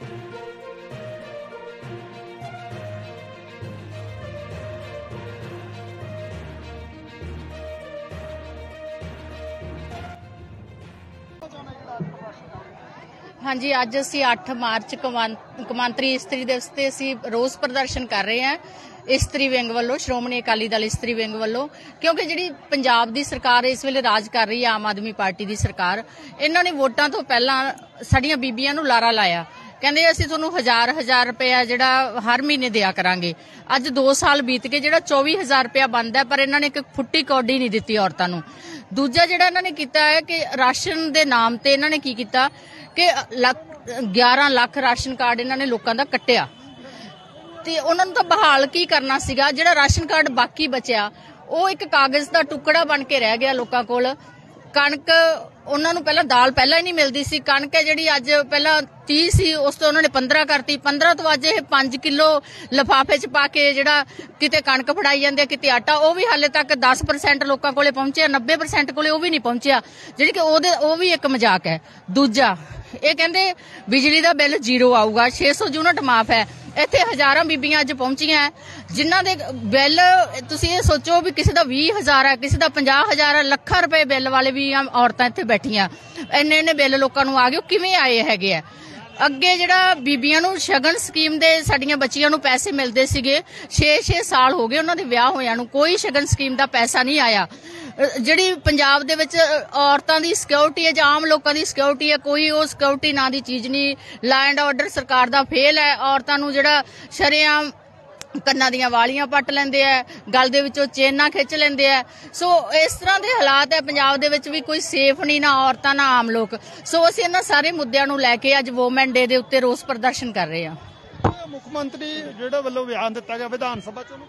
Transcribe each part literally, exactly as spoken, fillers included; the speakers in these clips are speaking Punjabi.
हाँ जी, अज असी अठ मार्च कौमांतरी इस्त्री दिवस ते असी रोज़ प्रदर्शन कर रहे हैं इस्त्री विंग वालों, श्रोमणी अकाली दल इस्त्री विंग वालों, क्योंकि जिहड़ी पंजाब दी सरकार इस वेले राज कर रही है आम आदमी पार्टी दी सरकार, इन्हां ने वोटां तो पहलां साडीआं बीबीआं नूं लारा लाया, कहंदे असीं तुहानूं हज़ार हज़ार रुपया जिहड़ा हर महीने दिया करांगे। अज दो साल बीत के जिहड़ा चौबी हज़ार रुपया बनदा है, पर इन्हां ने एक फुट्टी कौडी नहीं दित्ती औरतां नूं। दूजा जिहड़ा इन्हां ने कीता है कि राशन दे नाम ते इन्हां ने की कीता कि ग्यारह लाख राशन कार्ड इन्हां ने लोकां दा कट्टिया ते उन्हां नूं तां बहाल की करना सीगा। जिहड़ा राशन कार्ड बाकी बचिया वो एक कागज़ दा टुकड़ा बन के रह गया लोकां कोल। कणक उन्हां नूं पहलां दाल पहलां ही नहीं मिलदी सी, कणक है जिहड़ी अज पहलां तीह सी उस तो उन्होंने पंद्रह करती, पंद्रह तो अज पांच किलो लिफाफे च पा के जिहड़ा किते कणक फड़ाई जांदे किते आटा, वो भी हाले तक दस परसेंट लोकां कोले पहुंचिया, नब्बे परसेंट कोले वो भी नहीं पहुंचिया, जिहड़ी कि ओहदे वो भी एक मजाक है। दूजा ये कहंदे बिजली दा बिल जीरो आऊगा, छे सौ यूनिट माफ है। इत्थे हज़ारां बीबियां अज पहुंचियां जिन्हां दे बिल तुसीं ये सोचो भी किसी दा बीस हज़ार है, किसी दा पचास हज़ार है, लखां रुपए बिल वाले भी औरतां इत्थे बैठियां। इन्ने इन्ने बिल लोकां नूं आ गए, किवें आए हैगे आ। अगे जिहड़ा बीबियां नूं शगन स्कीम दे साडीआं बच्चियां नूं पैसे मिलदे सीगे, छे छे साल हो गए उन्हां दे विआह होइआं नूं, कोई शगन स्कीम दा पैसा नहीं आया। जिहड़ी पंजाब दे विच औरतां दी सिक्योरिटी है, आम लोकां दी सिक्योरिटी है, कोई वो सिक्योरिटी नां दी चीज़ नहीं। लॉ एंड ऑर्डर सरकार दा फेल है। औरतां नूं जिहड़ा शरेआम कन्नां दियां वालियां पट लेंदे है, गल दे विचों चेनां खिच लेंदे है। सो इस तरह के हालात है पंजाब दे विच भी, कोई सेफ नहीं, ना औरतां ना आम लोग। सो असीं इन्हां सारे मुद्दिआं नूं लैके अज वोमैन डे दे उत्ते रोस प्रदर्शन कर रहे हां। मुख मंत्री जिहड़ा वल्लों बयान दिता गया विधान सभा च,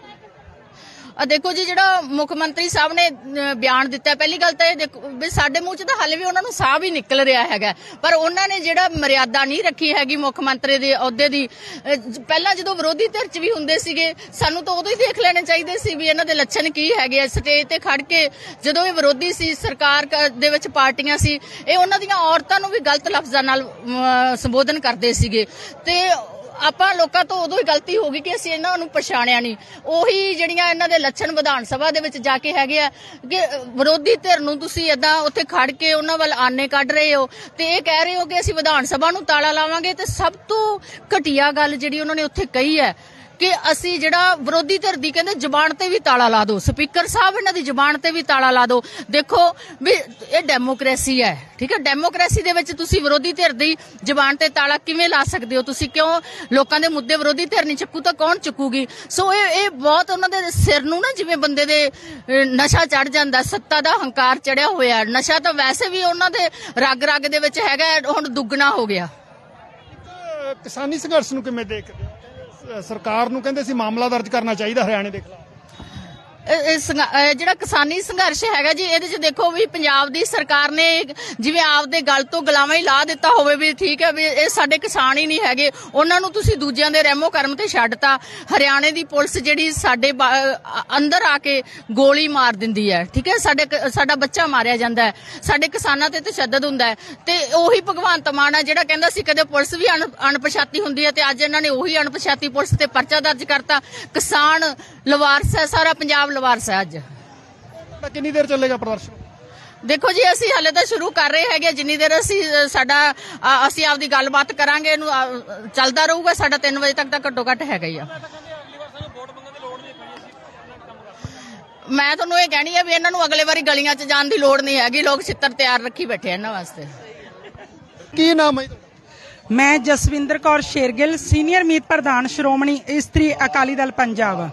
देखो जी जिहड़ा मुख मंत्री साहब ने बयान दिता है, पहली गल तां ये देखो भी साडे मूँह च तां हाले भी उन्हां नूं साह भी निकल रहा हैगा, पर उन्हां ने जिहड़ा मर्यादा नहीं रखी हैगी मुख मंत्री दे अहुदे दी। पहलां जदों विरोधी धिर च भी हुंदे सीगे, सानूं तां उदों ही देख लेने चाहीदे सी भी इन्हां दे लक्षण की हैगे। स्टेज ते खड़ के जदों ये विरोधी सी, सरकार दे विच पार्टियां सी, ये उन्हां दीआं औरतां नूं भी गलत लफ्ज़ां नाल संबोधन करदे सीगे ते ਆਪਾਂ ਲੋਕਾਂ ਤੋਂ ਉਦੋਂ ਹੀ ਗਲਤੀ ਹੋ ਗਈ ਕਿ ਅਸੀਂ ਇਹਨਾਂ ਨੂੰ ਪਛਾਣਿਆ ਨਹੀਂ। ਉਹੀ ਜਿਹੜੀਆਂ ਇਹਨਾਂ ਦੇ ਲੱਛਣ ਵਿਧਾਨ ਸਭਾ ਦੇ ਵਿੱਚ ਜਾ ਕੇ ਹੈਗੇ ਆ ਕਿ ਵਿਰੋਧੀ ਧਿਰ ਨੂੰ ਤੁਸੀਂ ਏਦਾਂ ਉੱਥੇ ਖੜ ਕੇ ਉਹਨਾਂ ਵੱਲ ਆਨੇ ਕੱਢ ਰਹੇ ਹੋ ਤੇ ਇਹ ਕਹਿ ਰਹੇ ਹੋ ਕਿ ਅਸੀਂ ਵਿਧਾਨ ਸਭਾ ਨੂੰ ਤਾਲਾ ਲਾਵਾਂਗੇ। ਤੇ ਸਭ ਤੋਂ ਘਟੀਆ ਗੱਲ ਜਿਹੜੀ ਉਹਨਾਂ ਨੇ ਉੱਥੇ ਕਹੀ ਹੈ कि असी जिहड़ा विरोधी धिर दी कहंदे जुबान ते भी ताला ला दो, स्पीकर साहब इन्हां दी जुबान ते भी ताला ला दो। देखो भी ये डेमोक्रेसी है, ठीक है, डेमोक्रेसी दे विच तुसी विरोधी धिर दी जुबान ते ताला किवें ला सकदे हो? तुसी क्यों लोकां दे मुद्दे विरोधी धिर नहीं चुकू तां कौन चुकूगी? सो ये ये बहुत उन्हां दे सिर नूं ना जिवें बंदे दे नशा चढ़ जांदा, सत्ता दा हंकार चढ़िया होया। नशा तां वैसे भी उन्हां दे रग रग दे विच हैगा, हुण दुगना हो गया। किसानी संघर्ष नूं किवें देखदे हो? सरकार नूं कहंदे सी मामला दर्ज करना चाहिए हरियाणे दे खिलाफ। ਜਿਹੜਾ ਕਿਸਾਨੀ ਸੰਘਰਸ਼ ਹੈਗਾ ਜੀ, ਇਹਦੇ ਚ ਦੇਖੋ ਵੀ ਪੰਜਾਬ ਦੀ ਸਰਕਾਰ ਨੇ ਜਿਵੇਂ ਆਪਦੇ ਗਲ ਤੋਂ ਗਲਾਵਾਂ ਹੀ ਲਾ ਦਿੱਤਾ ਹੋਵੇ ਵੀ ਠੀਕ ਹੈ ਵੀ ਇਹ ਸਾਡੇ ਕਿਸਾਨ ਹੀ ਨਹੀਂ ਹੈਗੇ, ਉਹਨਾਂ ਨੂੰ ਤੁਸੀਂ ਦੂਜਿਆਂ ਦੇ ਰਹਿਮੋ ਕਰਮ ਤੇ ਛੱਡਤਾ। ਹਰਿਆਣੇ ਦੀ ਪੁਲਿਸ ਜਿਹੜੀ ਸਾਡੇ ਅੰਦਰ ਆ ਕੇ ਗੋਲੀ ਮਾਰ ਦਿੰਦੀ ਹੈ, ਠੀਕ ਹੈ, ਸਾਡੇ ਸਾਡਾ ਬੱਚਾ ਮਾਰਿਆ ਜਾਂਦਾ ਹੈ, ਸਾਡੇ ਕਿਸਾਨਾਂ ਤੇ ਤਸ਼ੱਦਦ ਹੁੰਦਾ ਹੈ। ਤੇ ਉਹੀ ਭਗਵੰਤ ਮਾਨ ਆ ਜਿਹੜਾ ਕਹਿੰਦਾ ਸੀ ਕਦੇ ਪੁਲਿਸ ਵੀ ਅਣਪਛਾਤੀ ਹੁੰਦੀ ਹੈ, ਤੇ ਅੱਜ ਇਹਨਾਂ ਨੇ ਉਹੀ ਅਣਪਛਾਤੀ ਪੁਲਿਸ ਤੇ ਪਰਚਾ ਦਰਜ ਕਰਤਾ। ਕਿਸਾਨ ਲਵਾਰਸ ਹੈ, ਸਾਰਾ ਪੰਜਾਬ ਲਵਾਰਸ ਹੈ। ਅੱਜ ਕਿੰਨੀ ਦੇਰ ਚੱਲੇਗਾ ਪ੍ਰਦਰਸ਼ਨ? देखो जी असी हाले तो शुरू कर रहे हैं, जिन्नी देर असी साडा असी आपदी गलबात करांगे, इहनूं चलदा रहूगा, साडा तीन बजे तक तो घट्टो घट्ट हैगा ही आ। मैं तुहानूं ये कहनी है भी इन्हां नूं अगले वारी गलियां च जाण दी लोड़ नहीं हैगी, लोग छित्तर तैयार रखी बैठे इन्हां वास्ते। की नाम है? मैं जसविंदर कौर शेरगिल, सीनियर मीत प्रधान श्रोमणी इस्त्री अकाली दल पंजाब।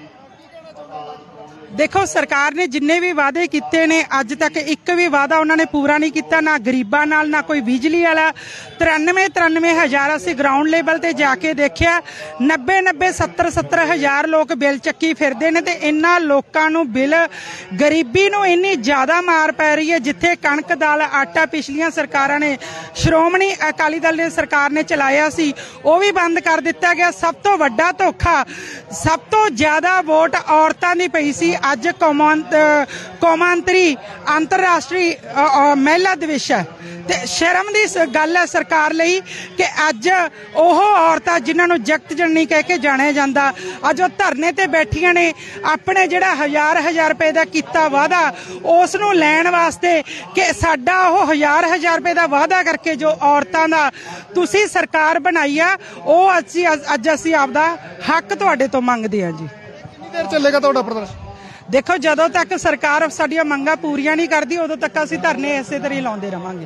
देखो सरकार ने जिन्ने भी वादे किए ने अज तक एक भी वादा उन्होंने पूरा नहीं किया, ना गरीबां नाल ना कोई बिजली वाला। तिरानवे तिरानवे हज़ार असीं ग्राउंड लेवल ते जाके देखिया, नब्बे नब्बे सत्तर सत्तर हज़ार लोग बिल चक्की फिरदे ने ते इन्हां लोकां नूं बिल गरीबी नूं इन्नी ज़्यादा मार पै रही है। जिथे कणक दाल आटा पिछलियां सरकारां ने श्रोमणी अकाली दल ने सरकार ने चलाया सी वो भी बंद कर दिता गया। सब तो वड्डा धोखा, सब तो ज़्यादा वोट औरतां दी पई सी। ਅੱਜ ਕੌਮਾਂਤ ਕੌਮਾਂਤਰੀ ਅੰਤਰਰਾਸ਼ਟਰੀ ਅ, ਅ, ਮਹਿਲਾ ਦਿਵਸ ਹੈ ਤੇ ਸ਼ਰਮ ਦੀ ਸ- ਗੱਲ ਹੈ ਸਰਕਾਰ ਲਈ ਕਿ ਅੱਜ ਉਹ ਔਰਤਾਂ ਜਿਨ੍ਹਾਂ ਨੂੰ ਜਗਤ ਜਨਨੀ ਕਹਿ ਕੇ ਜਾਣਿਆ ਜਾਂਦਾ ਅੱਜ ਉਹ ਧਰਨੇ ਤੇ ਬੈਠੀਆਂ ਨੇ ਆਪਣੇ ਜਿਹੜਾ ਹਜ਼ਾਰ ਹਜ਼ਾਰ ਰੁਪਏ ਦਾ ਕੀਤਾ ਵਾਅਦਾ ਉਸ ਨੂੰ ਲੈਣ ਵਾਸਤੇ ਕਿ ਸਾਡਾ ਉਹ ਹਜ਼ਾਰ ਹਜ਼ਾਰ ਰੁਪਏ ਦਾ ਵਾਅਦਾ ਕਰਕੇ ਜੋ ਔਰਤਾਂ ਦਾ ਤੁਸੀਂ ਸਰਕਾਰ ਬਣਾਈ ਆ ਉਹ ਅਸੀਂ ਅੱਜ ਅਸੀਂ ਆਪਦਾ ਹੱਕ ਤੁਹਾਡੇ ਤੋਂ ਮੰਗਦੇ ਹਾਂ ਜੀ। ਕਿੰਨੀ ਦੇਰ ਚੱਲੇਗਾ ਤੁਹਾਡਾ ਪ੍ਰਦਰਸ਼ਨ? ਦੇਖੋ ਜਦੋਂ ਤੱਕ ਸਰਕਾਰ ਸਾਡੀਆਂ ਮੰਗਾਂ ਪੂਰੀਆਂ ਨਹੀਂ ਕਰਦੀ ਉਦੋਂ ਤੱਕ ਅਸੀਂ ਧਰਨੇ ਇਸੇ ਤਰ੍ਹਾਂ ਹੀ ਲਾਉਂਦੇ ਰਵਾਂਗੇ।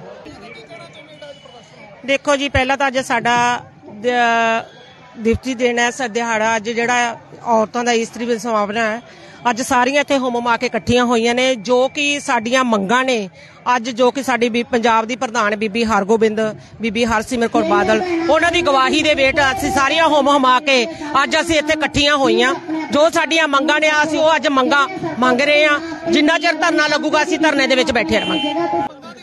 ਦੇਖੋ ਜੀ ਪਹਿਲਾਂ ਤਾਂ ਅੱਜ ਸਾਡਾ ਦਿਵਸ ਦਿਨ ਹੈ ਸਰ ਦਿਹਾੜਾ ਅੱਜ ਜਿਹੜਾ ਔਰਤਾਂ ਦਾ ਇਸਤਰੀ ਦਿਵਸ ਸਮਾਪਨਾ ਹੈ ਅੱਜ ਸਾਰੀਆਂ ਇੱਥੇ ਹੁਮ ਹੁਮਾ ਕੇ ਇਕੱਠੀਆਂ ਹੋਈਆਂ ਨੇ ਜੋ ਕਿ ਸਾਡੀਆਂ ਮੰਗਾਂ ਨੇ ਅੱਜ ਜੋ ਕਿ ਸਾਡੀ ਵੀ ਪੰਜਾਬ ਦੀ ਪ੍ਰਧਾਨ ਬੀਬੀ ਹਰਗੋਬਿੰਦ ਬੀਬੀ ਹਰਸਿਮਰਤ ਕੌਰ ਬਾਦਲ ਉਹਨਾਂ ਦੀ ਗਵਾਹੀ ਦੇ ਵੇਟ ਅਸੀਂ ਸਾਰੀਆਂ ਹੁਮ ਹੁਮਾ ਕੇ ਅੱਜ ਅਸੀਂ ਇੱਥੇ ਇਕੱਠੀਆਂ ਹੋਈਆਂ ਜੋ ਸਾਡੀਆਂ ਮੰਗਾਂ ਨੇ ਅਸੀਂ ਉਹ ਅੱਜ ਮੰਗਾਂ ਮੰਗ ਰਹੇ ਹਾਂ। ਜਿੰਨਾ ਚਿਰ ਧਰਨਾ ਲੱਗੂਗਾ ਅਸੀਂ ਧਰਨੇ ਦੇ ਵਿੱਚ ਬੈਠੇ ਰਹਾਂਗੇ।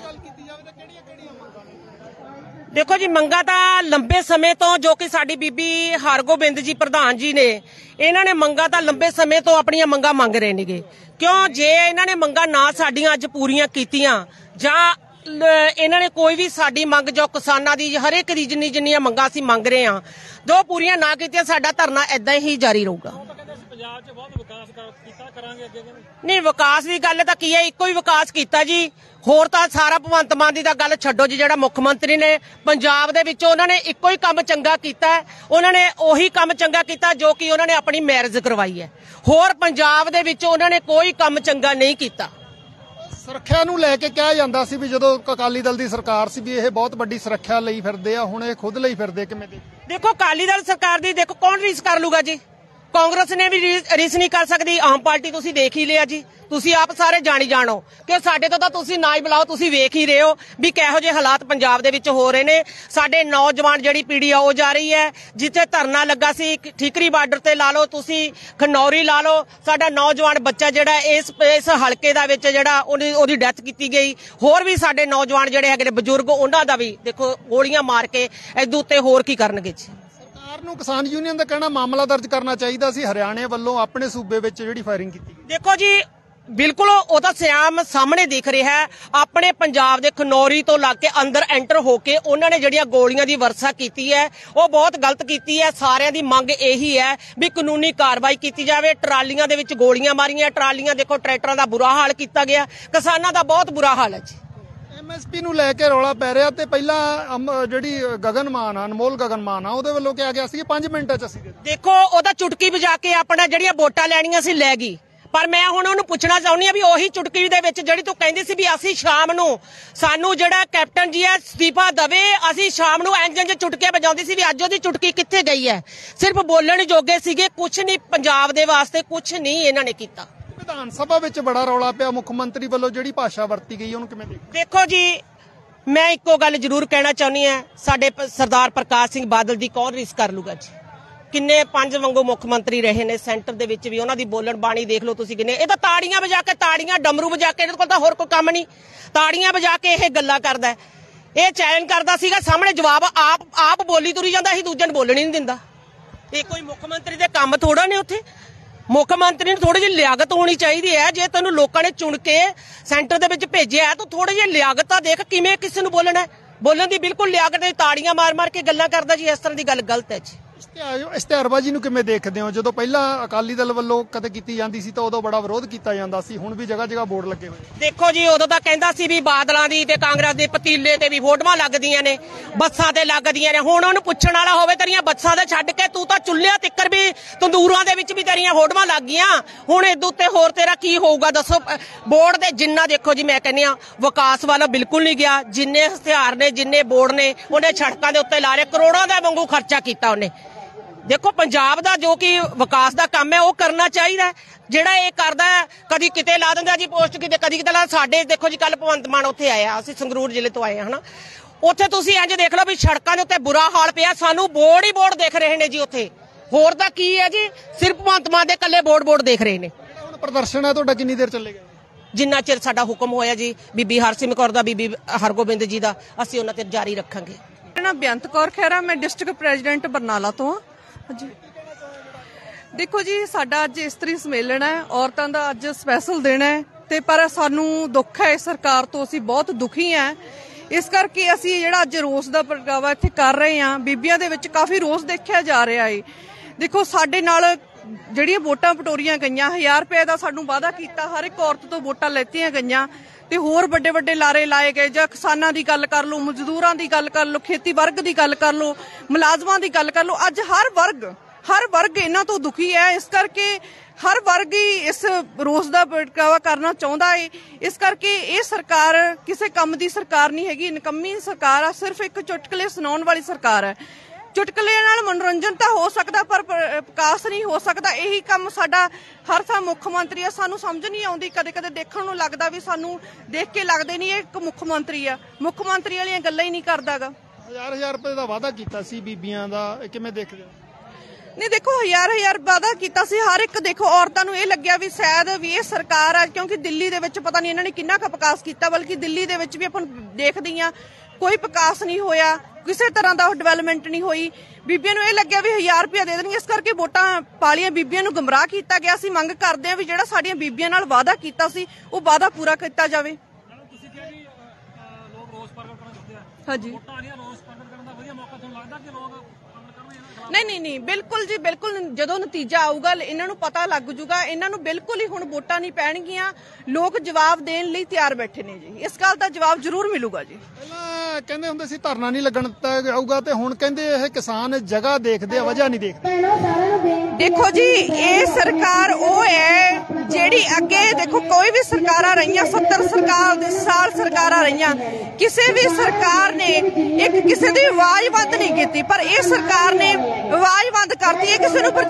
ਦੇਖੋ ਜੀ ਮੰਗਾਂ ਤਾਂ ਲੰਬੇ ਸਮੇਂ ਤੋਂ ਜੋ ਕਿ ਸਾਡੀ ਬੀਬੀ ਹਰਗੋਬਿੰਦ ਜੀ ਪ੍ਰਧਾਨ ਜੀ ਨੇ ਇਹਨਾਂ ਨੇ ਮੰਗਾਂ ਤਾਂ ਲੰਬੇ ਸਮੇਂ ਤੋਂ ਆਪਣੀਆਂ ਮੰਗਾਂ ਮੰਗ ਰਹੇ ਨੇਗੇ ਕਿਉਂ ਜੇ ਇਹਨਾਂ ਨੇ ਮੰਗਾਂ ਨਾ ਸਾਡੀਆਂ ਅੱਜ ਪੂਰੀਆਂ ਕੀਤੀਆਂ ਜਾਂ ਇਹਨਾਂ ਨੇ ਕੋਈ ਵੀ ਸਾਡੀ ਮੰਗ ਜੋ ਕਿਸਾਨਾਂ ਦੀ ਹਰ ਇੱਕ ਦੀ ਜਿੰਨੀ ਜਿੰਨੀਆਂ ਮੰਗਾਂ ਅਸੀਂ ਮੰਗ ਰਹੇ ਹਾਂ ਜੋ ਪੂਰੀਆਂ ਨਾ ਕੀਤੀਆਂ ਸਾਡਾ ਧਰਨਾ ਏਦਾਂ ਹੀ ਜਾਰੀ ਰਹੂਗਾ। ਪੰਜਾਬ 'ਚ ਬਹੁਤ ਵਿਕਾਸ ਕੀਤਾ ਕਰਾਂਗੇ ਅੱਗੇ ਨਹੀਂ ਵਿਕਾਸ ਦੀ ਗੱਲ ਤਾਂ ਕੀ ਹੈ ਇੱਕੋ ਹੀ ਵਿਕਾਸ ਕੀਤਾ ਜੀ ਹੋਰ ਤਾਂ ਸਾਰਾ ਭਗਵੰਤ ਮਾਨ ਦੀ ਤਾਂ ਗੱਲ ਛੱਡੋ ਜੀ ਜਿਹੜਾ ਮੁੱਖ ਮੰਤਰੀ ਨੇ ਪੰਜਾਬ ਦੇ ਵਿੱਚ ਉਹਨਾਂ ਨੇ ਇੱਕੋ ਹੀ ਕੰਮ ਚੰਗਾ ਕੀਤਾ ਉਹਨਾਂ ਨੇ ਉਹੀ ਕੰਮ ਚੰਗਾ ਕੀਤਾ ਜੋ ਕਿ ਉਹਨਾਂ ਨੇ ਆਪਣੀ ਮੈਰਿਜ ਕਰਵਾਈ ਹੈ ਹੋਰ ਪੰਜਾਬ ਦੇ ਵਿੱਚ ਉਹਨਾਂ ਨੇ ਕੋਈ ਕੰਮ ਚੰਗਾ ਨਹੀਂ ਕੀਤਾ। ਸੁਰੱਖਿਆ ਨੂੰ ਲੈ ਕੇ ਕਿਹਾ ਜਾਂਦਾ ਸੀ ਵੀ ਜਦੋਂ ਅਕਾਲੀ ਦਲ ਦੀ ਸਰਕਾਰ ਸੀ ਵੀ ਇਹ ਬਹੁਤ ਵੱਡੀ ਸੁਰੱਖਿਆ ਲਈ ਫਿਰਦੇ ਆ ਹੁਣ ਇਹ ਖੁਦ ਲਈ ਫਿਰਦੇ ਕਿਵੇਂ ਦੇ? ਦੇਖੋ ਅਕਾਲੀ ਦਲ ਸਰਕਾਰ ਦੀ ਦੇਖੋ ਕੌਣ ਰੀਸ ਕਰ ਲੂਗਾ ਜੀ ਕਾਂਗਰਸ ਨੇ ਵੀ ਰੀਸ ਨਹੀਂ ਕਰ ਸਕਦੀ ਆਮ ਪਾਰਟੀ ਤੁਸੀਂ ਦੇਖ ਹੀ ਲਿਆ ਜੀ ਤੁਸੀਂ ਆਪ ਸਾਰੇ ਜਾਣੀ ਜਾਣੋ ਕਿ ਸਾਡੇ ਤੋਂ ਤਾਂ ਤੁਸੀਂ ਨਾ ਹੀ ਬੁਲਾਓ ਤੁਸੀਂ ਵੇਖ ਹੀ ਰਹੇ ਹੋ ਵੀ ਕਿਹੋ ਜਿਹੇ ਹਾਲਾਤ ਪੰਜਾਬ ਦੇ ਵਿੱਚ ਹੋ ਰਹੇ ਨੇ। ਸਾਡੇ ਨੌਜਵਾਨ ਜਿਹੜੀ ਪੀੜ੍ਹੀ ਆ ਉਹ ਜਾ ਰਹੀ ਹੈ ਜਿੱਥੇ ਧਰਨਾ ਲੱਗਾ ਸੀ ਠੀਕਰੀ ਬਾਰਡਰ ਤੇ ਲਾ ਲਓ ਤੁਸੀਂ ਖਨੌਰੀ ਲਾ ਲਓ ਸਾਡਾ ਨੌਜਵਾਨ ਬੱਚਾ ਜਿਹੜਾ ਇਸ ਇਸ ਹਲਕੇ ਦਾ ਵਿੱਚ ਜਿਹੜਾ ਉਹਦੀ ਉਹਦੀ ਡੈਥ ਕੀਤੀ ਗਈ ਹੋਰ ਵੀ ਸਾਡੇ ਨੌਜਵਾਨ ਜਿਹੜੇ ਹੈਗੇ ਨੇ ਬਜ਼ੁਰਗ ਉਹਨਾਂ ਦਾ ਵੀ ਦੇਖੋ ਗੋਲੀਆਂ ਮਾਰ ਕੇ ਇਹਦੇ ਉੱਤੇ ਹੋਰ ਕੀ ਕਰਨਗੇ ਜੀ। ਸਰਕਾਰ ਨੂੰ ਕਿਸਾਨ ਯੂਨੀਅਨ ਦਾ ਕਹਿਣਾ ਮਾਮਲਾ ਦਰਜ ਕਰਨਾ ਚਾਹੀਦਾ ਸੀ ਹਰਿਆਣੇ ਵੱਲੋਂ ਆਪਣੇ ਸੂਬੇ ਵਿੱਚ ਜਿਹੜੀ ਫਾਇਰਿੰਗ ਕੀਤੀ। ਦੇਖੋ ਜੀ ਬਿਲਕੁਲ ਉਹ ਤਾਂ ਸਿਆਮ ਸਾਹਮਣੇ ਦਿਖ ਰਿਹਾ ਹੈ ਆਪਣੇ ਪੰਜਾਬ ਦੇ ਖਨੌਰੀ ਤੋਂ ਲੱਗ ਕੇ ਅੰਦਰ ਐਂਟਰ ਹੋ ਕੇ ਉਹਨਾਂ ਨੇ ਜਿਹੜੀਆਂ ਗੋਲੀਆਂ ਦੀ ਵਰਸਾ ਕੀਤੀ ਹੈ ਉਹ ਬਹੁਤ ਗਲਤ ਕੀਤੀ ਹੈ। ਸਾਰਿਆਂ ਦੀ ਮੰਗ ਇਹੀ ਹੈ ਵੀ ਕਾਨੂੰਨੀ ਕਾਰਵਾਈ ਕੀਤੀ ਜਾਵੇ। ਟਰਾਲੀਆਂ ਦੇ ਵਿੱਚ ਗੋਲੀਆਂ ਮਾਰੀਆਂ ਟਰਾਲੀਆਂ ਦੇਖੋ ਟਰੈਕਟਰਾਂ ਦਾ ਬੁਰਾ ਹਾਲ ਕੀਤਾ ਗਿਆ ਕਿਸਾਨਾਂ ਦਾ ਬਹੁਤ ਬੁਰਾ ਹਾਲ ਹੈ ਜੀ। ਐਮਐਸਪੀ ਨੂੰ ਲੈ ਕੇ ਰੌਲਾ ਪੈ ਰਿਹਾ ਤੇ ਪਹਿਲਾਂ ਜਿਹੜੀ ਗਗਨ ਮਾਨ ਆ ਅਨਮੋਲ ਗਗਨ ਮਾਨ ਆ ਉਹਦੇ ਵੱਲੋਂ ਕਿਹਾ ਗਿਆ ਸੀ ਕਿ ਪੰਜ ਮਿੰਟਾਂ ਚ ਅਸੀਂ ਦੇਖੋ ਉਹਦਾ ਚੁਟਕੀ ਵਜਾ ਕੇ ਆਪਣਾ ਜਿਹੜੀਆਂ ਵੋਟਾਂ ਲੈਣੀਆਂ ਸੀ ਲੈ ਗਈ ਪਰ ਮੈਂ ਹੁਣ ਉਹਨੂੰ ਪੁੱਛਣਾ ਚਾਹੁੰਦੀ ਆ ਵੀ ਉਹੀ ਚੁਟਕੀ ਦੇ ਵਿੱਚ ਜਿਹੜੀ ਤੂੰ ਕਹਿੰਦੀ ਸੀ ਵੀ ਅਸੀਂ ਸ਼ਾਮ ਨੂੰ ਸਾਨੂੰ ਜਿਹੜਾ ਕੈਪਟਨ ਜੀ ਹੈ ਅਸਤੀਫਾ ਦਵੇ ਅਸੀਂ ਸ਼ਾਮ ਨੂੰ ਇੰਜ ਇੰਜ ਚੁਟਕੇ ਵਜਾਉਂਦੀ ਸੀ ਵੀ ਅੱਜ ਉਹਦੀ ਚੁਟਕੀ ਕਿੱਥੇ ਗਈ ਹੈ। ਸਿਰਫ ਬੋਲਣ ਜੋਗੇ ਸੀਗੇ ਕੁਝ ਨਹੀਂ ਪੰਜਾਬ ਦੇ ਵਾਸਤੇ ਕੁਝ ਨਹੀਂ ਇਹਨਾਂ ਨੇ ਕੀਤਾ। ਵਿਧਾਨ ਸਭਾ ਵਿੱਚ ਬੜਾ ਰੌਲਾ ਪਿਆ ਮੁੱਖ ਮੰਤਰੀ ਵੱਲੋਂ ਜਿਹੜੀ ਭਾਸ਼ਾ ਵਰਤੀ ਗਈ ਉਹਨੂੰ ਕਿਵੇਂ ਦੇਖਦੇ? ਦੇਖੋ ਜੀ ਮੈਂ ਇੱਕੋ ਗੱਲ ਜ਼ਰੂਰ ਕਹਿਣਾ ਚਾਹੁੰਦੀ ਹਾਂ ਸਾਡੇ ਸਰਦਾਰ ਪ੍ਰਕਾਸ਼ ਸਿੰਘ ਬਾਦਲ ਦੀ ਕੌਣ ਰੀਸ ਕਰ ਲੂਗਾ ਜੀ। ਕਿੰਨੇ ਪੰਜ ਵਾਂਗੂ ਮੁੱਖ ਮੰਤਰੀ ਰਹੇ ਨੇ ਸੈਂਟਰ ਦੇ ਵਿੱਚ ਵੀ ਉਹਨਾਂ ਦੀ ਬੋਲਣ ਬਾਣੀ ਦੇਖ ਲਓ ਤੁਸੀਂ ਕਿੰਨੇ ਇਹ ਤਾਂ ਤਾੜੀਆਂ ਵਜਾ ਕੇ ਤਾੜੀਆਂ ਡਮਰੂ ਵਜਾ ਕੇ ਇਹਦੇ ਕੋਲ ਤਾਂ ਹੋਰ ਕੋਈ ਕੰਮ ਨਹੀਂ ਤਾੜੀਆਂ ਵਜਾ ਕੇ ਇਹ ਗੱਲਾਂ ਕਰਦਾ ਇਹ ਚੈਲੰਜ ਕਰਦਾ ਸੀਗਾ ਸਾਹਮਣੇ ਜਵਾਬ ਆਪ ਆਪ ਬੋਲੀ ਤੁਰੀ ਜਾਂਦਾ ਸੀ ਦੂਜੇ ਨੂੰ ਬੋਲਣ ਹੀ ਨਹੀਂ ਦਿੰਦਾ। ਇਹ ਕੋਈ ਮੁੱਖ ਮੰਤਰੀ ਦੇ ਕੰਮ ਥੋੜਾ ਨੇ ਉੱਥੇ ਮੁੱਖ ਮੰਤਰੀ ਨੂੰ ਥੋੜੀ ਜਿਹੀ ਲਿਆਕਤ ਹੋਣੀ ਚਾਹੀਦੀ ਹੈ। ਜੇ ਤੈਨੂੰ ਲੋਕਾਂ ਨੇ ਚੁਣ ਕੇ ਸੈਂਟਰ ਦੇ ਵਿੱਚ ਭੇਜਿਆ ਤਾਂ ਥੋੜੀ ਜਿਹੀ ਲਿਆਕਤ ਤਾਂ ਦੇਖ ਕਿਵੇਂ ਕਿਸੇ ਨੂੰ ਬੋਲਣਾ ਬੋਲਣ ਦੀ ਬਿਲਕੁਲ ਲਿਆਕਤ ਨਹੀਂ ਤਾੜੀਆਂ ਮਾਰ ਮਾਰ ਕੇ ਗੱਲਾਂ ਕਰਦਾ ਜੀ ਇਸ ਤਰ੍ਹਾਂ ਦੀ ਗੱਲ ਗਲਤ ਹੈ ਜੀ। ਇਸ਼ਤਿਹਾਰਬਾਜ਼ੀ ਨੂੰ ਕਿਵੇਂ ਦੇਖਦੇ ਹੋ ਜਦੋਂ ਪਹਿਲਾਂ ਅਕਾਲੀ ਦਲ ਵੱਲੋਂ ਕਦੇ ਕੀਤੀ ਜਾਂਦੀ ਸੀ ਤਾਂ ਉਦੋਂ ਬੜਾ ਵਿਰੋਧ ਕੀਤਾ ਜਾਂਦਾ ਸੀ ਹੁਣ ਵੀ ਜਗ੍ਹਾ ਜਗ੍ਹਾ ਬੋਰਡ ਲੱਗੇ ਹੋਏ? ਦੇਖੋ ਜੀ ਉਦੋਂ ਤਾਂ ਕਹਿੰਦਾ ਸੀ ਵੀ ਬਾਦਲਾਂ ਦੀ ਤੇ ਕਾਂਗਰਸ ਦੇ ਪਤੀਲੇ ਤੇ ਵੀ ਫੋਟੋਆਂ ਲੱਗਦੀਆਂ ਨੇ ਬੱਸਾਂ ਤੇ ਲੱਗਦੀਆਂ ਨੇ ਹੁਣ ਉਹਨੂੰ ਪੁੱਛਣ ਵਾਲਾ ਹੋਵੇ ਤੇਰੀਆਂ ਬੱਸਾਂ ਦੇ ਛੱਡ ਕੇ ਤੂੰ ਤਾਂ ਚੁੱਲ੍ਹਿਆਂ ਤਿੱਕਰ ਵੀ ਤੰਦੂਰਾਂ ਦੇ ਵਿੱਚ ਵੀ ਤੇਰੀਆਂ ਫੋਟੋਆਂ ਲੱਗ ਗਈਆਂ ਹੁਣ ਇਹਦੇ ਉੱਤੇ ਹੋਰ ਤੇਰਾ ਕੀ ਹੋਊਗਾ ਦੱਸੋ। ਬੋਰਡ ਦੇ ਜਿੰਨਾ ਦੇਖੋ ਜੀ ਮੈਂ ਕਹਿੰਦੀ ਆ ਵਿਕਾਸ ਵੱਲ ਬਿਲਕੁਲ ਨਹੀਂ ਗਿਆ ਜਿੰਨੇ ਇਸ਼ਤਿਹਾਰ ਨੇ ਜਿੰਨੇ ਬੋਰਡ ਨੇ ਉਹਨੇ ਸੜਕਾਂ ਦੇ ਉੱਤੇ ਲਾ ਰਹੇ ਕਰੋੜਾਂ ਦਾ ਵਾਂਗੂ ਖਰਚਾ ਕੀਤਾ ਉਹਨੇ। ਦੇਖੋ ਪੰਜਾਬ ਦਾ ਜੋ ਕਿ ਵਿਕਾਸ ਦਾ ਕੰਮ ਹੈ ਉਹ ਕਰਨਾ ਚਾਹੀਦਾ ਜਿਹੜਾ ਇਹ ਕਰਦਾ ਕਦੀ ਕਿਤੇ ਲਾ ਦਿੰਦਾ ਜੀ ਪੋਸਟ ਕਿਤੇ ਕਦੀ ਕਿਤੇ ਲਾ ਸਾਡੇ ਦੇਖੋ ਜੀ ਕੱਲ ਭਗਵੰਤ ਮਾਨ ਉੱਥੇ ਆਇਆ ਅਸੀਂ ਸੰਗਰੂਰ ਜ਼ਿਲ੍ਹੇ ਤੋਂ ਆਏ ਹਾਂ ਹਨਾ ਉੱਥੇ ਤੁਸੀਂ ਇੰਜ ਦੇਖ ਲਓ ਵੀ ਸੜਕਾਂ ਦੇ ਉੱਤੇ ਬੁਰਾ ਹਾਲ ਪਿਆ ਸਾਨੂੰ ਬੋਰਡ ਹੀ ਬੋਰਡ ਦਿਖ ਰਹੇ ਨੇ ਜੀ ਉੱਥੇ ਹੋਰ ਤਾਂ ਕੀ ਹੈ ਜੀ ਸਿਰਫ ਭਗਵੰਤ ਮਾਨ ਦੇ ਕੱਲੇ ਬੋਰਡ ਬੋਰਡ ਦੇਖ ਰਹੇ ਨੇ। ਹੁਣ ਪ੍ਰਦਰਸ਼ਨ ਹੈ ਤੁਹਾਡਾ ਕਿੰਨੀ ਦੇਰ ਚੱਲੇਗਾ? ਜਿੰਨਾ ਚਿਰ ਸਾਡਾ ਹੁਕਮ ਹੋਇਆ ਜੀ ਬੀਬੀ ਹਰਸਿਮਰਤ ਕੌਰ ਦਾ ਬੀਬੀ ਹਰਗੋਬਿੰਦ ਜੀ ਦਾ ਅਸੀਂ ਉਹਨਾਂ ਤੇ ਜਾਰੀ ਰੱਖਾਂਗੇ। ਮੇਰਾ ਨਾਮ ਬੇਅੰਤ ਕੌਰ ਖਹਿਰਾ ਮੈਂ ਡਿਸਟ੍ਰਿਕਟ ਪ੍ਰੈਜ਼ੀਡੈਂਟ ਬਰਨਾਲਾ ਤੋਂ ਹਾਂ। ਦੇਖੋ ਜੀ, ਸਾਡਾ ਅੱਜ ਇਸਤਰੀ ਸੰਮੇਲਨ ਹੈ, ਔਰਤਾਂ ਦਾ ਅੱਜ ਸਪੈਸ਼ਲ ਦਿਨ ਹੈ ਤੇ ਪਰ ਸਾਨੂੰ ਦੁੱਖ ਹੈ ਇਸ ਸਰਕਾਰ ਤੋਂ, ਅਸੀਂ ਬਹੁਤ ਦੁਖੀ ਹਾਂ। ਇਸ ਕਰਕੇ ਅਸੀਂ ਜਿਹੜਾ ਅੱਜ ਰੋਸ ਦਾ ਪ੍ਰਗਟਾਵਾ ਇੱਥੇ ਕਰ ਰਹੇ ਹਾਂ, ਬੀਬੀਆਂ ਦੇ ਵਿੱਚ ਕਾਫੀ ਰੋਸ ਦੇਖਿਆ ਜਾ ਰਿਹਾ ਹੈ। ਦੇਖੋ, ਸਾਡੇ ਨਾਲ ਜਿਹੜੀਆਂ ਵੋਟਾਂ ਪਟੋਰੀਆਂ ਗਈਆਂ, ਹਜ਼ਾਰ ਰੁਪਏ ਦਾ ਸਾਨੂੰ ਵਾਅਦਾ ਕੀਤਾ, ਹਰ ਇੱਕ ਔਰਤ ਤੋਂ ਵੋਟਾਂ ਲੈਤੀਆਂ ਗਈਆਂ ਤੇ ਹੋਰ ਵੱਡੇ ਵੱਡੇ ਲਾਰੇ ਲਾਏ ਗਏ। ਜਾਂ ਕਿਸਾਨਾਂ ਦੀ ਗੱਲ ਕਰ ਲਓ, ਮਜ਼ਦੂਰਾਂ ਦੀ ਗੱਲ ਕਰ ਲਓ, ਖੇਤੀ ਵਰਗ ਦੀ ਗੱਲ ਕਰ ਲਓ, ਮੁਲਾਜ਼ਮਾਂ ਦੀ ਗੱਲ ਕਰ ਲਓ, ਅੱਜ ਹਰ ਵਰਗ ਹਰ ਵਰਗ ਇਹਨਾਂ ਤੋਂ ਦੁਖੀ ਹੈ। ਇਸ ਕਰਕੇ ਹਰ ਵਰਗ ਹੀ ਇਸ ਰੋਸ ਦਾ ਪ੍ਰਗਟਾਵਾ ਕਰਨਾ ਚਾਹੁੰਦਾ ਹੈ। ਇਸ ਕਰਕੇ ਇਹ ਸਰਕਾਰ ਕਿਸੇ ਕੰਮ ਦੀ ਸਰਕਾਰ ਨਹੀਂ ਹੈਗੀ, ਨਿਕੰਮੀ ਸਰਕਾਰ ਆ, ਸਿਰਫ ਇੱਕ ਚੁਟਕਲੇ ਸੁਣਾਉਣ ਵਾਲੀ ਸਰਕਾਰ ਹੈ। ਚੁਟਕਲੇ ਨਾਲ ਮਨੋਰੰਜਨ ਤਾਂ ਹੋ ਸਕਦਾ ਪਰ ਵਿਕਾਸ ਨਹੀਂ ਹੋ ਸਕਦਾ। ਇਹੀ ਕੰਮ ਸਾਡਾ ਹਰ ਥਾਂ ਮੁੱਖ ਮੰਤਰੀ ਆ, ਸਾਨੂੰ ਸਮਝ ਨਹੀਂ ਆਉਂਦੀ। ਕਦੇ ਕਦੇ ਦੇਖਣ ਨੂੰ ਲੱਗਦਾ ਵੀ ਸਾਨੂੰ ਦੇਖ ਕੇ ਲੱਗਦੇ ਨਹੀਂ ਇਹ ਇੱਕ ਮੁੱਖ ਮੰਤਰੀ ਆ, ਮੁੱਖ ਮੰਤਰੀ ਵਾਲੀਆਂ ਗੱਲਾਂ ਹੀ ਨਹੀਂ ਕਰਦਾਗਾ। ਹਜ਼ਾਰ ਹਜ਼ਾਰ ਰੁਪਏ ਦਾ ਵਾਅਦਾ ਕੀਤਾ ਸੀ ਬੀਬੀਆਂ ਦਾ, ਕਿਵੇਂ ਦੇਖਦੇ ਹੋ? ਨਹੀਂ ਦੇਖੋ, ਹਜ਼ਾਰ ਹਜ਼ਾਰ ਵਾਅਦਾ ਕੀਤਾ ਸੀ ਹਰ ਇੱਕ। ਦੇਖੋ, ਔਰਤਾਂ ਨੂੰ ਇਹ ਲੱਗਿਆ ਵੀ ਸ਼ਾਇਦ ਵੀ ਇਹ ਸਰਕਾਰ ਆ, ਕਿਉਂਕਿ ਦਿੱਲੀ ਦੇ ਵਿੱਚ ਪਤਾ ਨਹੀਂ ਇਹਨਾਂ ਨੇ ਕਿੰਨਾ ਕੁ ਵਿਕਾਸ ਕੀਤਾ, ਬਲਕਿ ਦਿੱਲੀ ਦੇ ਵਿੱਚ ਵੀ ਆਪਾਂ ਦੇਖਦੇ ਹਾਂ ਕੋਈ ਵਿਕਾਸ ਨਹੀਂ ਹੋਇਆ, ਕਿਸੇ ਤਰ੍ਹਾਂ ਦਾ ਡਿਵੈਲਪਮੈਂਟ ਨਹੀਂ ਹੋਈ। ਬੀਬੀਆਂ ਨੂੰ ਇਹ ਲੱਗਿਆ ਵੀ ਹਜ਼ਾਰ ਰੁਪਇਆ ਦੇ ਦੇਣਗੇ, ਇਸ ਕਰਕੇ ਵੋਟਾਂ ਪਾਲੀਆਂ, ਬੀਬੀਆਂ ਨੂੰ ਗੁੰਮਰਾਹ ਕੀਤਾ ਗਿਆ। ਅਸੀਂ ਮੰਗ ਕਰਦੇ ਹਾਂ ਵੀ ਜਿਹੜਾ ਸਾਡੀਆਂ ਬੀਬੀਆਂ ਨਾਲ ਵਾਅਦਾ ਕੀਤਾ ਸੀ ਉਹ ਵਾਅਦਾ ਪੂਰਾ ਕੀਤਾ ਜਾਵੇ। ਤੁਸੀਂ ਕਿਹਾ ਜੀ ਲੋਕ ਰੋਸ ਪ੍ਰਗਟ ਕਰਨਾ ਚਾਹੁੰਦੇ ਆ, ਹਾਂਜੀ, ਵੋਟਾਂ ਆ ਰਹੀਆਂ, ਰੋਸ ਪ੍ਰਗਟ ਕਰਨ ਦਾ ਵਧੀਆ ਮੌਕਾ ਤੁਹਾਨੂੰ ਲੱਗਦਾ ਕਿ ਲੋਕ ਨਹੀਂ ਨਹੀਂ ਨਹੀਂ ਬਿਲਕੁਲ ਜੀ, ਬਿਲਕੁਲ। ਜਦੋਂ ਨਤੀਜਾ ਆਊਗਾ ਇਹਨਾਂ ਨੂੰ ਪਤਾ ਲੱਗ ਜੂਗਾ। ਇਹਨਾਂ ਨੂੰ ਬਿਲਕੁਲ ਹੀ ਹੁਣ ਵੋਟਾਂ ਨਹੀਂ ਪੈਣਗੀਆਂ, ਲੋਕ ਜਵਾਬ ਦੇਣ ਲਈ ਤਿਆਰ ਬੈਠੇ ਨੇ ਜੀ। ਇਸ ਗੱਲ ਦਾ ਜਵਾਬ ਜ਼ਰੂਰ ਮਿਲੂਗਾ ਜੀ। ਪਹਿਲਾਂ ਕਹਿੰਦੇ ਹੁੰਦੇ ਸੀ ਧਰਨਾ ਨਹੀਂ ਲੱਗਣ ਦਿੱਤਾ ਜਾਊਗਾ, ਤੇ ਹੁਣ ਕਹਿੰਦੇ ਇਹ ਕਿਸਾਨ ਜਗ੍ਹਾ ਦੇਖਦੇ ਆ, ਵਜ੍ਹਾ ਨਹੀਂ ਦੇਖਦੇ। ਦੇਖੋ ਜੀ, ਇਹ ਸਰਕਾਰ ਉਹ ਹੈ ਜਿਹੜੀ ਅੱਗੇ ਦੇਖੋ ਕੋਈ ਵੀ ਸਰਕਾਰਾਂ ਰਹੀਆਂ, ਸੱਤਰ ਸਰਕਾਰ ਦੇ ਸਾਲ ਸਰਕਾਰਾਂ ਰਹੀਆਂ, ਕਿਸੇ ਵੀ ਸਰਕਾਰ ਨੇ ਇੱਕ ਕਿਸੇ ਦੀ ਆਵਾਜ਼ ਬੰਦ ਨਹੀਂ ਕੀਤੀ, ਪਰ ਇਹ ਸਰਕਾਰ ਨੇ ਆਵਾਜ਼ ਬੰਦ ਕਰਤੀ ਹੈ। ਕਿਸੇ ਨੂੰ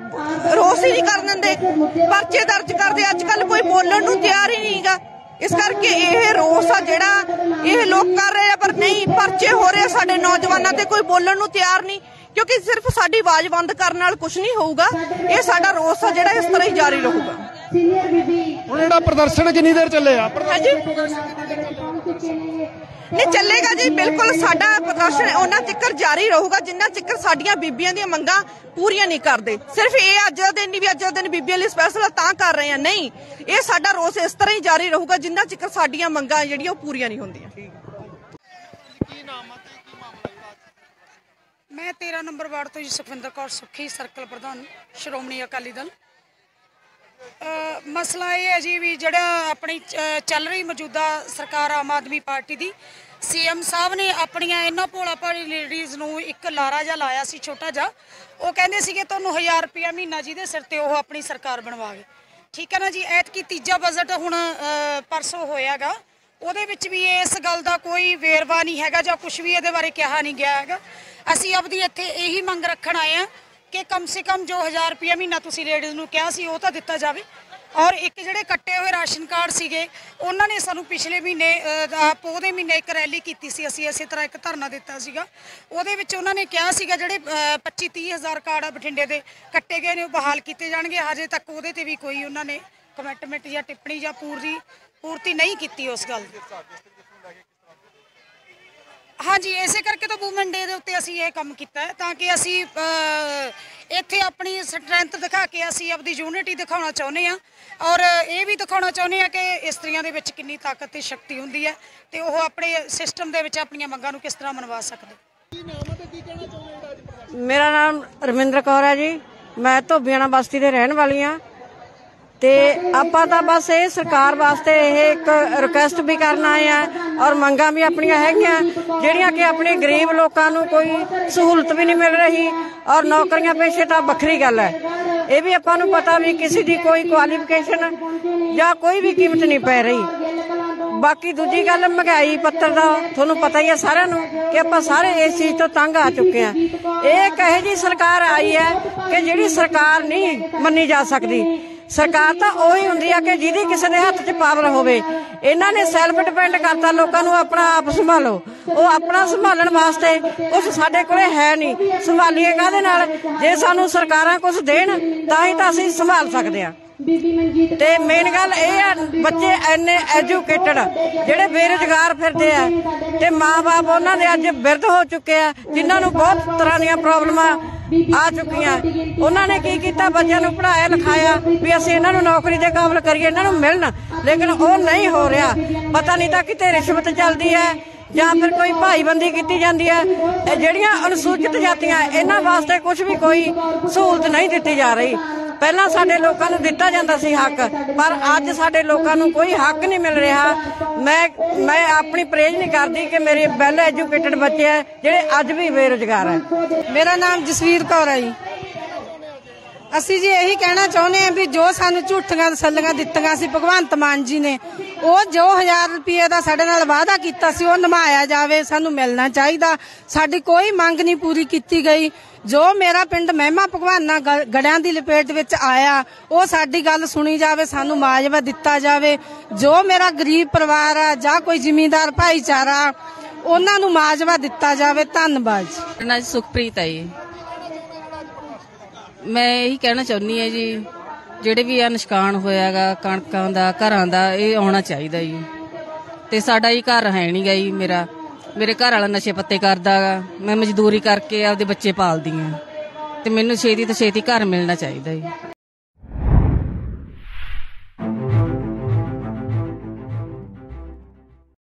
ਰੋਸ ਹੀ ਨਹੀਂ ਕਰਨ ਦਿੰਦੇ, ਪਰਚੇ ਦਰਜ ਕਰਦੇ। ਅੱਜ ਕੱਲ ਕੋਈ ਬੋਲਣ ਨੂੰ ਤਿਆਰ ਹੀ ਨਹੀਂਗਾ। ਇਸ ਕਰਕੇ ਇਹ ਰੋਸ ਆ ਜਿਹੜਾ ਇਹ ਲੋਕ ਕਰ ਰਹੇ ਆ, ਪਰ ਨਹੀਂ, ਪਰਚੇ ਹੋ ਰਹੇ ਸਾਡੇ ਨੌਜਵਾਨਾਂ ਤੇ, ਕੋਈ ਬੋਲਣ ਨੂੰ ਤਿਆਰ ਨਹੀਂ, ਕਿਉਂਕਿ ਸਿਰਫ ਸਾਡੀ ਆਵਾਜ਼ ਬੰਦ ਕਰਨ ਨਾਲ ਕੁਝ ਨਹੀਂ ਹੋਊਗਾ। ਇਹ ਸਾਡਾ ਰੋਸ ਆ ਜਿਹੜਾ ਇਸ ਤਰ੍ਹਾਂ ਹੀ ਜਾਰੀ ਰਹੂਗਾ। ਹੁਣ ਜਿਹੜਾ ਪ੍ਰਦਰਸ਼ਨ ਕਿੰਨੀ ਦੇਰ ਚੱਲਿਆ? ਹਾਂਜੀ, ਨਹੀਂ ਚੱਲੇਗਾ ਜੀ, ਬਿਲਕੁਲ। ਸਾਡਾ ਪ੍ਰਦਰਸ਼ਨ ਉਹਨਾਂ ਚਿੱਕਰ ਜਾਰੀ ਰਹੂਗਾ ਜਿੰਨਾ ਚਿੱਕਰ ਸਾਡੀਆਂ ਬੀਬੀਆਂ ਦੀਆਂ ਮੰਗਾਂ ਪੂਰੀਆਂ ਨਹੀਂ ਕਰਦੇ। ਸਿਰਫ ਇਹ ਅੱਜ ਦਾ ਦਿਨ ਨਹੀਂ ਵੀ ਅੱਜ ਦਾ ਦਿਨ ਬੀਬੀਆਂ ਲਈ ਸਪੈਸ਼ਲ ਤਾਂ ਕਰ ਰਹੇ ਆ, ਨਹੀਂ, ਇਹ ਸਾਡਾ ਰੋਸ ਇਸ ਤਰ੍ਹਾਂ ਹੀ ਜਾਰੀ ਰਹੂਗਾ ਜਿੰਨਾ ਚਿੱਕਰ ਸਾਡੀਆਂ ਮੰਗਾਂ ਜਿਹੜੀਆਂ ਉਹ ਪੂਰੀਆਂ ਨਹੀਂ ਹੁੰਦੀਆਂ। ਮੈਂ ਤੇਰਾਂ ਨੰਬਰ ਵਾਰਡ ਤੋਂ ਜੀ ਸੁਖਵਿੰਦਰ ਕੌਰ ਸੁੱਖੀ, ਸਰਕਲ ਪ੍ਰਧਾਨ, ਸ਼੍ਰੋਮਣੀ ਅਕਾਲੀ ਦਲ। ਮਸਲਾ ਇਹ ਹੈ ਜੀ ਵੀ ਜਿਹੜਾ ਆਪਣੀ ਚੱਲ ਰਹੀ ਮੌਜੂਦਾ ਸਰਕਾਰ ਆਮ ਆਦਮੀ ਪਾਰਟੀ ਦੀ, ਸੀਐਮ ਸਾਹਿਬ ਨੇ ਆਪਣੀਆਂ ਇਹਨਾਂ ਭੋਲਾ ਭਾਲੀ ਲੇਡੀਜ਼ ਨੂੰ ਇੱਕ ਲਾਰਾ ਜਿਹਾ ਲਾਇਆ ਸੀ ਛੋਟਾ ਜਿਹਾ। ਉਹ ਕਹਿੰਦੇ ਸੀਗੇ ਤੁਹਾਨੂੰ ਹਜ਼ਾਰ ਰੁਪਇਆ ਮਹੀਨਾ ਜਿਹਦੇ ਸਿਰ ਤੇ ਉਹ ਆਪਣੀ ਸਰਕਾਰ ਬਣਵਾ ਗਏ। ਠੀਕ ਹੈ ਨਾ ਜੀ। ਐਤਕੀ ਤੀਜਾ ਬਜਟ ਹੁਣ ਪਰਸੋਂ ਹੋਇਆਗਾ, ਉਹਦੇ ਵਿੱਚ ਵੀ ਇਸ ਗੱਲ ਦਾ ਕੋਈ ਵੇਰਵਾ ਨਹੀਂ ਹੈਗਾ ਜਾਂ ਕੁਝ ਵੀ ਇਹਦੇ ਬਾਰੇ ਕਿਹਾ ਨਹੀਂ ਗਿਆ ਹੈਗਾ। ਅਸੀਂ ਆਪਦੀ ਇੱਥੇ ਇਹੀ ਮੰਗ ਰੱਖਣ ਆਏ ਹਾਂ ਕਿ ਕਮ ਸੇ ਕਮ ਜੋ ਹਜ਼ਾਰ ਰੁਪਇਆ ਮਹੀਨਾ ਤੁਸੀਂ ਲੇਡੀਜ਼ ਨੂੰ ਕਿਹਾ ਸੀ ਉਹ ਤਾਂ ਦਿੱਤਾ ਜਾਵੇ। ਔਰ ਇੱਕ ਜਿਹੜੇ ਕੱਟੇ ਹੋਏ ਰਾਸ਼ਨ ਕਾਰਡ ਸੀਗੇ, ਉਹਨਾਂ ਨੇ ਸਾਨੂੰ ਪਿਛਲੇ ਮਹੀਨੇ ਪੋਹ ਦੇ ਮਹੀਨੇ ਇੱਕ ਰੈਲੀ ਕੀਤੀ ਸੀ, ਅਸੀਂ ਇਸੇ ਤਰ੍ਹਾਂ ਇੱਕ ਧਰਨਾ ਦਿੱਤਾ ਸੀਗਾ। ਉਹਦੇ ਵਿੱਚ ਉਹਨਾਂ ਨੇ ਕਿਹਾ ਸੀਗਾ ਜਿਹੜੇ ਪੱਚੀ ਤੀਹ ਹਜ਼ਾਰ ਕਾਰਡ ਆ ਬਠਿੰਡੇ ਦੇ ਕੱਟੇ ਗਏ ਨੇ ਉਹ ਬਹਾਲ ਕੀਤੇ ਜਾਣਗੇ। ਹਜੇ ਤੱਕ ਉਹਦੇ ਤੇ ਵੀ ਕੋਈ ਉਹਨਾਂ ਨੇ ਕਮਿਟਮੈਂਟ ਜਾਂ ਟਿੱਪਣੀ ਜਾਂ ਪੂਰੀ ਪੂਰਤੀ ਨਹੀਂ ਕੀਤੀ ਉਸ ਗੱਲ ਦੀ। ਹਾਂਜੀ, ਇਸੇ ਕਰਕੇ ਤਾਂ ਵੂਮਨ ਡੇ ਦੇ ਉੱਤੇ ਅਸੀਂ ਇਹ ਕੰਮ ਕੀਤਾ ਹੈ, ਤਾਂ ਕਿ ਅਸੀਂ ਇੱਥੇ ਆਪਣੀ ਸਟਰੈਂਥ ਦਿਖਾ ਕੇ ਅਸੀਂ ਆਪਦੀ ਯੂਨਿਟੀ ਦਿਖਾਉਣਾ ਚਾਹੁੰਦੇ ਹਾਂ। ਔਰ ਇਹ ਵੀ ਦਿਖਾਉਣਾ ਚਾਹੁੰਦੇ ਹਾਂ ਕਿ ਇਸਤਰੀਆਂ ਦੇ ਵਿੱਚ ਕਿੰਨੀ ਤਾਕਤ ਤੇ ਸ਼ਕਤੀ ਹੁੰਦੀ ਹੈ ਤੇ ਉਹ ਆਪਣੇ ਸਿਸਟਮ ਦੇ ਵਿੱਚ ਆਪਣੀਆਂ ਮੰਗਾਂ ਨੂੰ ਕਿਸ ਤਰ੍ਹਾਂ ਮਨਵਾ ਸਕਦੇ। ਮੇਰਾ ਨਾਮ ਰਮਿੰਦਰ ਕੌਰ ਹੈ ਜੀ, ਮੈਂ ਧੋਬੀਆਣਾ ਬਸਤੀ ਦੇ ਰਹਿਣ ਵਾਲੀ ਹਾਂ। ਤੇ ਆਪਾਂ ਤਾਂ ਬਸ ਇਹ ਸਰਕਾਰ ਵਾਸਤੇ ਇਹ ਇੱਕ ਰਿਕੁਐਸਟ ਵੀ ਕਰਨ ਆਏ ਆ ਔਰ ਮੰਗਾਂ ਵੀ ਆਪਣੀਆਂ ਹੈਗੀਆਂ ਜਿਹੜੀਆਂ ਕਿ ਆਪਣੇ ਗਰੀਬ ਲੋਕਾਂ ਨੂੰ ਕੋਈ ਸਹੂਲਤ ਵੀ ਨਹੀਂ ਮਿਲ ਰਹੀ। ਔਰ ਨੌਕਰੀਆਂ ਪੇਸ਼ੇ ਤਾਂ ਵੱਖਰੀ ਗੱਲ ਹੈ, ਇਹ ਵੀ ਆਪਾਂ ਨੂੰ ਪਤਾ ਵੀ ਕਿਸੇ ਦੀ ਕੋਈ ਕੁਆਲੀਫਿਕੇਸ਼ਨ ਜਾਂ ਕੋਈ ਵੀ ਕੀਮਤ ਨਹੀਂ ਪੈ ਰਹੀ। ਬਾਕੀ ਦੂਜੀ ਗੱਲ ਮਹਿੰਗਾਈ ਪੱਤਰ ਦਾ ਤੁਹਾਨੂੰ ਪਤਾ ਹੀ ਹੈ ਸਾਰਿਆਂ ਨੂੰ ਕਿ ਆਪਾਂ ਸਾਰੇ ਇਸ ਚੀਜ਼ ਤੋਂ ਤੰਗ ਆ ਚੁੱਕੇ ਹਾਂ। ਇਹ ਇੱਕ ਇਹੋ ਜਿਹੀ ਸਰਕਾਰ ਆਈ ਹੈ ਕਿ ਜਿਹੜੀ ਸਰਕਾਰ ਨਹੀਂ ਮੰਨੀ ਜਾ ਸਕਦੀ। ਸਰਕਾਰ ਤਾਂ ਉਹੀ ਹੁੰਦੀ ਆ ਕਿ ਜਿਹਦੀ ਕਿਸੇ ਦੇ ਹੱਥ 'ਚ ਪਾਵਰ ਹੋਵੇ। ਇਹਨਾਂ ਨੇ ਸੈਲਫ ਡਿਪੈਂਡ ਕਰਤਾ ਲੋਕਾਂ ਨੂੰ, ਆਪਣਾ ਆਪ ਸੰਭਾਲੋ। ਉਹ ਆਪਣਾ ਸੰਭਾਲਣ ਵਾਸਤੇ ਕੁਛ ਸਾਡੇ ਕੋਲੇ ਹੈ ਨਹੀਂ। ਸੰਭਾਲੀਏ ਕਾਹਦੇ ਨਾਲ? ਜੇ ਸਾਨੂੰ ਸਰਕਾਰਾਂ ਕੁਛ ਦੇਣ ਤਾਂ ਹੀ ਤਾਂ ਅਸੀਂ ਸੰਭਾਲ ਸਕਦੇ ਹਾਂ। ਤੇ ਮੇਨ ਗੱਲ ਇਹ ਆ, ਬੱਚੇ ਇੰਨੇ ਐਜੂਕੇਟਡ ਜਿਹੜੇ ਬੇਰੁਜ਼ਗਾਰ ਫਿਰਦੇ ਆ ਤੇ ਮਾਂ ਬਾਪ ਉਹਨਾਂ ਦੇ ਅੱਜ ਬਿਰਧ ਹੋ ਚੁੱਕੇ ਆ, ਜਿਨ੍ਹਾਂ ਨੂੰ ਬਹੁਤ ਤਰ੍ਹਾਂ ਦੀਆਂ ਪ੍ਰੋਬਲਮਾਂ ਆ ਚੁੱਕੀਆਂ। ਉਹਨਾਂ ਨੇ ਕੀ ਕੀਤਾ, ਬੱਚਿਆਂ ਨੂੰ ਪੜ੍ਹਾਇਆ ਲਿਖਾਇਆ ਵੀ ਅਸੀਂ ਇਹਨਾਂ ਨੂੰ ਨੌਕਰੀ ਦੇ ਕਾਬਲ ਕਰੀਏ, ਇਹਨਾਂ ਨੂੰ ਮਿਲਣ, ਲੇਕਿਨ ਉਹ ਨਹੀਂ ਹੋ ਰਿਹਾ। ਪਤਾ ਨਹੀਂ ਤਾਂ ਕਿਤੇ ਰਿਸ਼ਵਤ ਚੱਲਦੀ ਹੈ ਜਾਂ ਫਿਰ ਕੋਈ ਭਾਈਬੰਦੀ ਕੀਤੀ ਜਾਂਦੀ ਹੈ। ਇਹ ਜਿਹੜੀਆਂ ਅਨੁਸੂਚਿਤ ਜਾਤੀਆਂ ਇਹਨਾਂ ਵਾਸਤੇ ਕੁਝ ਵੀ ਕੋਈ ਸਹੂਲਤ ਨਹੀਂ ਦਿੱਤੀ ਜਾ ਰਹੀ। ਪਹਿਲਾਂ ਸਾਡੇ ਲੋਕਾਂ ਨੂੰ ਦਿੱਤਾ ਜਾਂਦਾ ਸੀ ਹੱਕ, ਪਰ ਅੱਜ ਸਾਡੇ ਲੋਕਾਂ ਨੂੰ ਕੋਈ ਹੱਕ ਨਹੀਂ ਮਿਲ ਰਿਹਾ। ਮੈਂ ਮੈਂ ਆਪਣੀ ਪ੍ਰੇਜ ਨਹੀਂ ਕਰਦੀ ਕਿ ਮੇਰੇ ਵੈਲ ਐਜੂਕੇਟਡ ਬੱਚੇ ਹੈ ਜਿਹੜੇ ਅੱਜ ਵੀ ਬੇਰੁਜ਼ਗਾਰ ਹੈ। ਮੇਰਾ ਨਾਮ ਜਸਵੀਰ ਕੌਰ ਹੈ ਜੀ। ਅਸੀਂ ਜੀ ਇਹੀ ਕਹਿਣਾ ਚਾਹੁੰਦੇ ਹਾਂ ਵੀ ਜੋ ਸਾਨੂੰ ਝੂਠੀਆਂ ਤਸੱਲੀਆਂ ਦਿੱਤੀਆਂ ਸੀ ਭਗਵੰਤ ਮਾਨ ਜੀ ਨੇ, ਉਹ ਜੋ ਹਜ਼ਾਰ ਰੁਪਏ ਦਾ ਸਾਡੇ ਨਾਲ ਵਾਅਦਾ ਕੀਤਾ ਸੀ ਉਹ ਨਿਭਾਇਆ ਜਾਵੇ, ਸਾਨੂੰ ਮਿਲਣਾ ਚਾਹੀਦਾ। ਸਾਡੀ ਕੋਈ ਮੰਗ ਨਹੀਂ ਪੂਰੀ ਕੀਤੀ ਗਈ। ਜੋ ਮੇਰਾ ਪਿੰਡ ਮਹਿਮਾ ਭਗਵਾਨਾ ਗੜਿਆਂ ਦੀ ਲਪੇਟ ਵਿੱਚ ਆਇਆ, ਉਹ ਸਾਡੀ ਗੱਲ ਸੁਣੀ ਜਾਵੇ, ਸਾਨੂੰ ਮੁਆਵਜ਼ਾ ਦਿੱਤਾ ਜਾਵੇ। ਜੋ ਮੇਰਾ ਗਰੀਬ ਪਰਿਵਾਰ ਆ ਜਾਂ ਕੋਈ ਜ਼ਿਮੀਂਦਾਰ ਭਾਈਚਾਰਾ, ਉਹਨਾਂ ਨੂੰ ਮੁਆਵਜ਼ਾ ਦਿੱਤਾ ਜਾਵੇ। ਧੰਨਵਾਦ ਜੀ। ਮੇਰਾ ਨਾਮ ਸੁਖਪ੍ਰੀਤ ਹੈ ਜੀ। ਮੈਂ ਇਹੀ ਕਹਿਣਾ ਚਾਹੁੰਦੀ ਹਾਂ ਜੀ, ਜਿਹੜੇ ਵੀ ਆ ਨੁਕਸਾਨ ਹੋਇਆਗਾ ਕਣਕਾਂ ਦਾ, ਘਰਾਂ ਦਾ, ਇਹ ਆਉਣਾ ਚਾਹੀਦਾ ਜੀ। ਤੇ ਸਾਡਾ ਹੀ ਘਰ ਹੈ ਨਹੀਂ ਗਾ ਜੀ। ਮੇਰਾ ਮੇਰੇ ਘਰ ਵਾਲਾ ਨਸ਼ੇ ਪੱਤੇ ਕਰਦਾ ਗਾ, ਮੈਂ ਮਜ਼ਦੂਰੀ ਕਰਕੇ ਆਪਦੇ ਬੱਚੇ ਪਾਲਦੀ ਹਾਂ, ਤੇ ਮੈਨੂੰ ਛੇਤੀ ਤੋਂ ਛੇਤੀ ਘਰ ਮਿਲਣਾ ਚਾਹੀਦਾ ਜੀ।